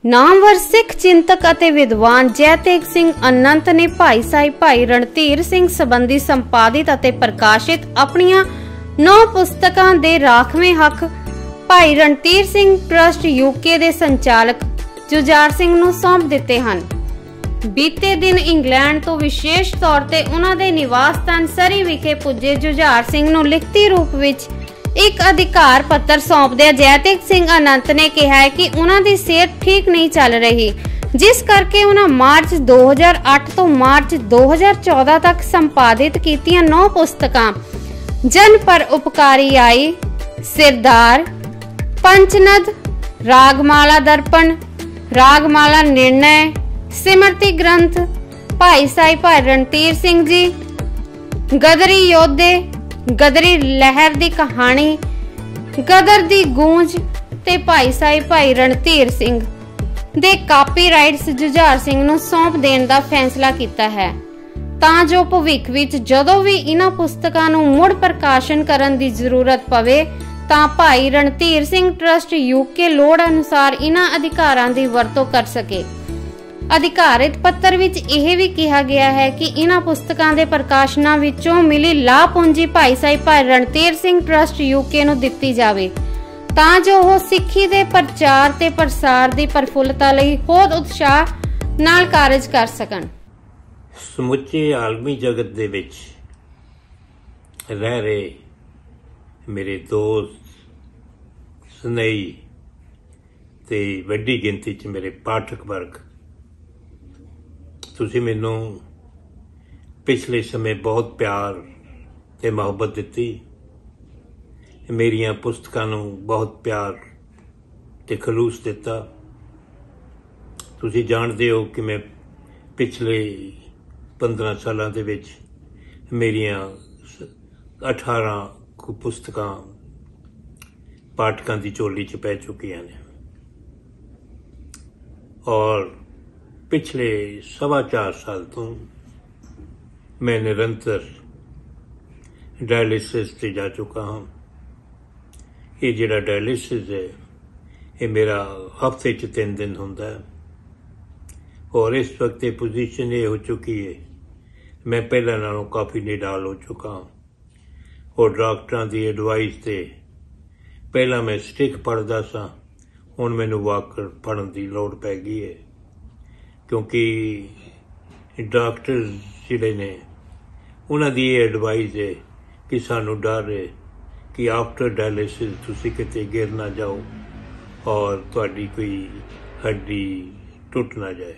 नामवर सिख चिंतक ਅਤੇ विद्वान जयतेग सिंह अनंत ने भाई साहिब भाई रणधीर सिंह संबंधी संपादित ਅਤੇ प्रकाशित अपनियां 9 पुस्तकां दे राखवें हक भाई रणधीर सिंह ट्रस्ट यूके ਦੇ संचालक जुझार सिंह ਨੂੰ सौंप ਦਿੱਤੇ ਹਨ। बीते दिन इंग्लैंड तो विशेष तौर ते उन्हां दे निवास स्थान सरी विखे पुजे जुझार सिंह ਨੂੰ लिखती रूप विच एक अधिकार पत्र सौंपदे जयतेग सिंह अनंत ने कहा है कि उन्हां दी सेहत ठीक नहीं चल रही, जिस करके उन्हां मार्च 2008 तो मार्च 2014 तक संपादित कीतियां 9 पुस्तकां जन पर उपकारी आई, सिरदार, पंचनद, रागमाला दर्पण, रागमाला निर्णय, सिमरती ग्रंथ, भाई साहिब भाई रणधीर सिंह जी, गदरी योद्धे, गदरी लहर दी कहानी, गदर दी गूंज ते भाई साहिब भाई रणधीर सिंह दे कापीराइट्स जुझार सिंह ਨੂੰ सौंप देण ਦਾ फैसला कीता है ਤਾਂ ਜੋ ਭਵਿੱਖ ਵਿੱਚ ਜਦੋਂ ਵੀ ਇਹਨਾਂ ਪੁਸਤਕਾਂ ਨੂੰ ਮੁੜ ਪ੍ਰਕਾਸ਼ਨ ਕਰਨ ਦੀ ਜ਼ਰੂਰਤ ਪਵੇ ਤਾਂ ਭਾਈ ਰਣਧੀਰ ਸਿੰਘ ਟਰਸਟ ਯੂਕੇ ਲੋੜ ਅਨੁਸਾਰ ਇਹਨਾਂ ਅਧਿਕਾਰਾਂ ਦੀ ਵਰਤੋਂ ਕਰ ਸਕੇ। अधिकारित पत्र विच यह भी कहा गया है कि इन्हां पुस्तकां दे प्रकाशनां विचों मिली लाभ पूंजी भाई साहिब भाई रणधीर सिंह ट्रस्ट यूके नूं दित्ती जावे तां जो ओह सिੱਖੀ दे प्रचार ते प्रसार दी प्रफुल्लता लई होर उत्साह नाल कारज कर सकन। समुचे आलमी जगत दे विच रह रहे मेरे दोस्त स्नेही ते वड्डी गिनती च मेरे पाठक वर्ग, तुसी मैनू पिछले समय बहुत प्यार ते मुहब्बत दिती, मेरियां पुस्तकां नूं बहुत प्यार ते खलूस दिता। तुसी जानदे हो कि मैं पिछले 15 सालां दे विच मेरियां 18 पुस्तकां पाठकां दी झोली च पै चुकियां ने और पिछले 4.25 साल तो मैं निरंतर डायलिसिस से जा चुका हाँ। ये जिहड़ा डायलिसिस है ये मेरा हफ्ते च 3 दिन होंदा है और इस वक्त ये पोजीशन ये हो चुकी है मैं पहले नालों काफ़ी निडाल हो चुका हाँ और डॉक्टरां दी एडवाइस ते पहला मैं स्टिक पढ़दा सा, हुण मैनूं वाकर पढ़न दी लोड़ पै गई है क्योंकि डॉक्टर जिहड़े ने उन्हां दी एडवाइस है कि सानू डर है कि आफ्टर डायलिसिस तुसी किते गिर ना जाओ और तुहाडी कोई हड्डी टुट ना जाए।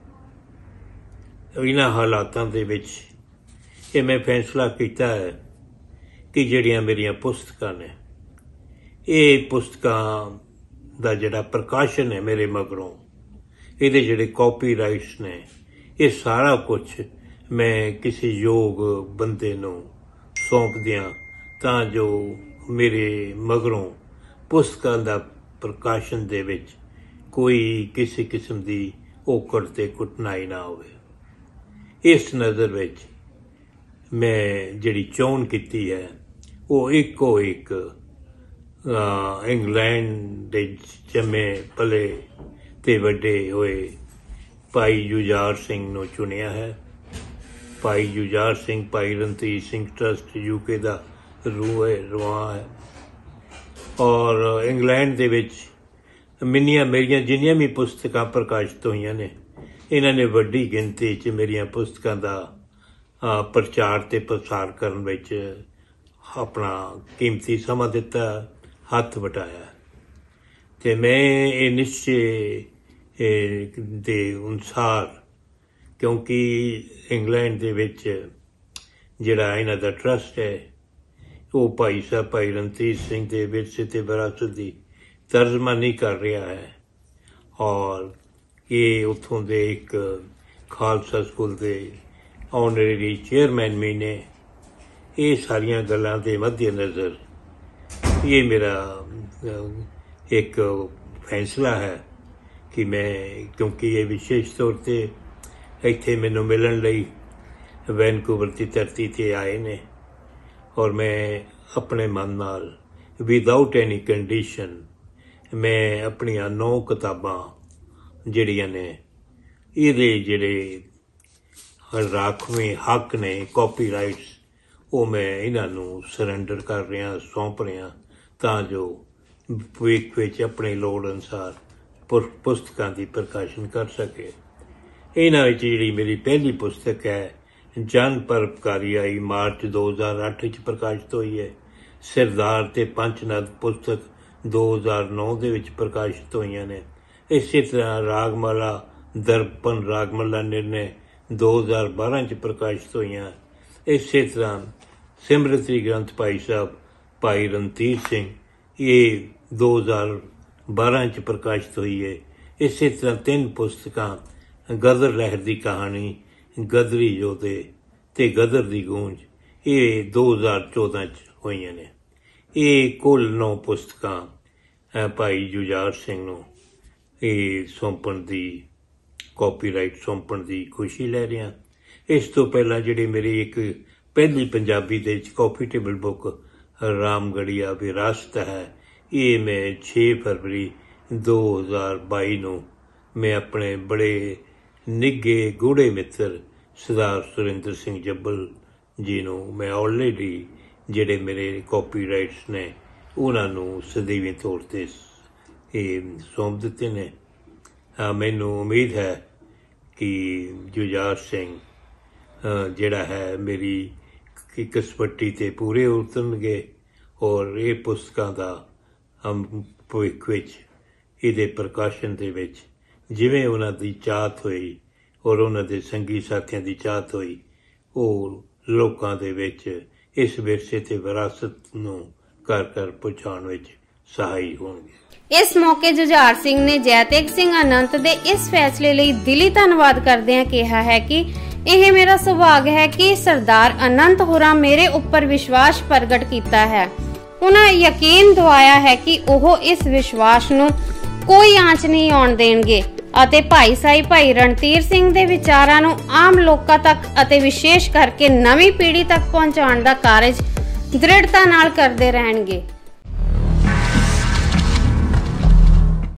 इन्हां हालातां दे विच ये मैं फैसला कीता है कि जिहड़ियां मेरियां पुस्तकां ने ये पुस्तकां दा जिहड़ा प्रकाशन है मेरे मगरों ਇਹਦੇ ਜਿਹੜੇ ਕਾਪੀਰਾਈਟਸ ਨੇ ਇਹ ਸਾਰਾ ਕੁਝ ਮੈਂ ਕਿਸੇ ਯੋਗ ਬੰਦੇ ਨੂੰ ਸੌਂਪ ਦਿਆਂ ਤਾਂ ਜੋ ਮੇਰੇ ਮਗਰੋਂ ਪੁਸਤਕਾਂ ਦਾ ਪ੍ਰਕਾਸ਼ਨ ਦੇ ਵਿੱਚ ਕੋਈ ਕਿਸੇ ਕਿਸਮ ਦੀ ਔਕੜ ਤੇ ਕੁਟਨਾਈ ਨਾ ਹੋਵੇ। ਇਸ ਨਜ਼ਰ ਵਿੱਚ ਮੈਂ ਜਿਹੜੀ ਚੋਣ ਕੀਤੀ ਹੈ ਉਹ ਇੱਕੋ ਇੱਕ ਇੰਗਲੈਂਡ ਦੇ ਜੰਮੇ ਪਲੇ ਤੇ ਵੱਡੇ ਹੋਏ ਭਾਈ जुझार सिंह ਨੂੰ ਚੁਣਿਆ ਹੈ। ਭਾਈ जुझार सिंह ਭਾਈ रणधीर सिंह ट्रस्ट यूके ਦਾ ਰਵਾਂ ਹੈ ਔਰ ਇੰਗਲੈਂਡ ਦੇ ਵਿੱਚ ਮੇਰੀਆਂ ਜਿੰਨੀਆਂ ਵੀ ਪੁਸਤਕਾਂ ਪ੍ਰਕਾਸ਼ਿਤ ਹੋਈਆਂ ਨੇ ਇਹਨਾਂ ਨੇ ਵੱਡੀ ਗਿਣਤੀ 'ਚ ਮੇਰੀਆਂ ਪੁਸਤਕਾਂ ਦਾ ਪ੍ਰਚਾਰ ਤੇ ਪ੍ਰਸਾਰ ਕਰਨ ਵਿੱਚ ਆਪਣਾ ਕੀਮਤੀ ਸਮਾਂ ਦਿੱਤਾ, ਹੱਥ ਵਟਾਇਆ ਤੇ ਮੈਂ ਇਹ ਨਿਸ਼ਚੇ ਦੇ ਅਨੁਸਾਰ ਕਿਉਂਕਿ ਇੰਗਲੈਂਡ ਦੇ ਵਿੱਚ ਜਿਹੜਾ ਇਹਨਾਂ ਦਾ ਟਰਸਟ ਹੈ ਉਹ ਭਾਈ ਸਾਹਿਬ ਭਾਈ रणधीर ਸਿੰਘ ਦੇ ਵਿਰਸੇ ਤੇ ਵਿਰਾਸਤ ਦੀ ਤਰਜਮਾਨੀ ਕਰ ਰਿਹਾ ਹੈ ਔਰ ਇਹ ਉੱਥੋਂ ਦੇ ਇੱਕ ਖਾਲਸਾ ਸਕੂਲ ਦੇ ਆਨਰੇਰੀ ਚੇਅਰਮੈਨ ਵੀ ਨੇ। ਇਹ ਸਾਰੀਆਂ ਗੱਲਾਂ ਦੇ ਮੱਦੇ ਨਜ਼ਰ ਇਹ ਮੇਰਾ एक फैसला है कि मैं क्योंकि ये विशेष तौर पर इत्थे मैनू मिलन लई वैनकूवर की धरती ते आए ने और मैं अपने मन नाल विदाउट एनी कंडीशन मैं अपनियां 9 किताबां ਜਿਹੜੀਆਂ ਨੇ ਇਹਦੇ ਜਿਹੜੇ ਰਾਖਵੇਂ ਹੱਕ ਨੇ ਕਾਪੀਰਾਈਟਸ ਉਹ ਮੈਂ ਇਹਨਾਂ ਨੂੰ ਸਰੈਂਡਰ ਕਰ ਰਿਹਾ, ਸੌਂਪ ਰਿਹਾ, ਤਾਂ ਜੋ ਭਵਿੱਖ ਵਿੱਚ ਆਪਣੇ ਲੋੜ ਅਨੁਸਾਰ ਪੁਸਤਕਾਂ ਦੀ ਪ੍ਰਕਾਸ਼ਨ ਕਰ ਸਕੇ। ਇਹਨਾਂ ਵਿੱਚ ਜਿਹੜੀ ਮੇਰੀ ਪਹਿਲੀ ਪੁਸਤਕ ਹੈ ਜਨ ਪਰਉਪਕਾਰੀ ਆਈ ਮਾਰਚ 2008 ਵਿੱਚ ਪ੍ਰਕਾਸ਼ਿਤ ਹੋਈ ਹੈ। ਸਰਦਾਰ ਤੇ ਪੰਚਨਦ ਪੁਸਤਕ 2009 ਦੇ ਵਿੱਚ ਪ੍ਰਕਾਸ਼ਿਤ ਹੋਈਆਂ ਨੇ। ਇਸੇ ਤਰ੍ਹਾਂ ਰਾਗਮਾਲਾ ਦਰਪਣ ਰਾਗਮਾਲਾ ਨਿਰਣੇ 2012 ਚ ਪ੍ਰਕਾਸ਼ਿਤ ਹੋਈਆਂ। ਇਸੇ ਤਰ੍ਹਾਂ ਸਿਮਰਤੀ ਗ੍ਰੰਥ ਭਾਈ ਸਾਹਿਬ ਭਾਈ ਰਣਧੀਰ ਸਿੰਘ ਇਹ 2012 ਚ ਪ੍ਰਕਾਸ਼ਿਤ ਹੋਈ ਹੈ। ਇਸੇ ਤਰ੍ਹਾਂ 3 ਪੁਸਤਕਾਂ ਗਦਰ ਲਹਿਰ ਦੀ ਕਹਾਣੀ, ਗਦਰੀ ਯੋਧੇ ਤੇ ਗਦਰ ਦੀ ਗੂੰਜ ਇਹ 2014 ਚ ਹੋਈਆਂ ਨੇ। ਇਹ ਕੁੱਲ 9 ਪੁਸਤਕਾਂ ਭਾਈ ਜੁਝਾਰ ਸਿੰਘ ਨੂੰ ਇਹ ਸੌਂਪਣ ਦੀ ਕਾਪੀਰਾਈਟ ਸੌਂਪਣ ਦੀ ਖੁਸ਼ੀ ਲੈ ਰਿਹਾ। ਇਸ ਤੋਂ ਪਹਿਲਾਂ ਜਿਹੜੀ ਮੇਰੀ ਇੱਕ ਪਹਿਲੀ ਪੰਜਾਬੀ ਦੇ ਵਿੱਚ ਕਾਪੀਟੇਬਲ ਬੁੱਕ ਰਾਮਗੜੀਆ ਵਿਰਾਸਤ ਹੈ, ਇਹ ਮੈਂ 6 ਫਰਵਰੀ 2022 ਨੂੰ ਮੈਂ ਆਪਣੇ ਬੜੇ ਨਿੱਘੇ ਗੂੜੇ ਮਿੱਤਰ ਸਰਦਾਰ ਸੁਰਿੰਦਰ ਸਿੰਘ ਜੱਬਲ ਜੀ ਨੂੰ ਮੈਂ ਆਲਰੇਡੀ ਜਿਹੜੇ ਮੇਰੇ ਕਾਪੀਰਾਈਟਸ ਨੇ ਉਹਨਾਂ ਨੂੰ ਸਦੀਵੀ ਤੌਰ 'ਤੇ ਇਹ ਸੌਂਪ ਦਿੱਤੇ ਨੇ। ਮੈਨੂੰ ਉਮੀਦ ਹੈ ਕਿ ਜੁਝਾਰ ਸਿੰਘ ਜਿਹੜਾ ਹੈ ਮੇਰੀ ਕਿਸਮਤੀ 'ਤੇ ਪੂਰੇ ਉਤਰਨਗੇ ਔਰ ਇਹ ਪੁਸਤਕਾਂ ਦਾ ਭਵਿੱਖ ਵਿੱਚ ਇਹਦੇ ਪ੍ਰਕਾਸ਼ਨ ਦੇ ਵਿੱਚ ਜਿਵੇਂ ਉਹਨਾਂ ਦੀ ਚਾਹਤ ਹੋਈ ਔਰ ਉਹਨਾਂ ਦੇ ਸੰਗੀ ਸਾਥੀਆਂ ਦੀ ਚਾਹਤ ਹੋਈ, ਉਹ ਲੋਕਾਂ ਦੇ ਵਿੱਚ ਇਸ ਵਿਰਸੇ ਤੇ ਵਿਰਾਸਤ ਨੂੰ ਘਰ ਘਰ ਪਹੁੰਚਾਉਣ ਵਿੱਚ ਸਹਾਈ ਹੋਣਗੇ। ਇਸ ਮੌਕੇ ਜੁਝਾਰ ਸਿੰਘ ਨੇ ਜੈਤੇਗ ਸਿੰਘ ਅਨੰਤ ਦੇ ਇਸ ਫੈਸਲੇ ਲਈ ਦਿਲੀ ਧੰਨਵਾਦ ਕਰਦਿਆਂ ਕਿਹਾ ਹੈ ਕਿ ਇਹ ਮੇਰਾ ਸੁਭਾਗ ਹੈ ਕਿ ਸਰਦਾਰ ਅਨੰਤ ਹੋਰਾਂ ਮੇਰੇ ਉੱਪਰ ਵਿਸ਼ਵਾਸ ਪ੍ਰਗਟ ਕੀਤਾ ਹੈ। ਉਹਨਾਂ ਯਕੀਨ ਦਿਵਾਇਆ ਹੈ ਕਿ ਉਹ ਇਸ ਵਿਸ਼ਵਾਸ ਨੂੰ ਕੋਈ ਆਂਚ ਨਹੀਂ ਆਉਣ ਦੇਣਗੇ ਅਤੇ ਭਾਈ ਸਾਹਿਬ ਭਾਈ ਰਣਧੀਰ ਸਿੰਘ ਦੇ ਵਿਚਾਰਾਂ ਨੂੰ ਆਮ ਲੋਕਾਂ ਤੱਕ ਅਤੇ ਵਿਸ਼ੇਸ਼ ਕਰਕੇ ਨਵੀਂ ਪੀੜ੍ਹੀ ਤੱਕ ਪਹੁੰਚਾਉਣ ਦਾ ਕਾਰਜ ਦ੍ਰਿੜਤਾ ਨਾਲ ਕਰਦੇ ਰਹਿਣਗੇ।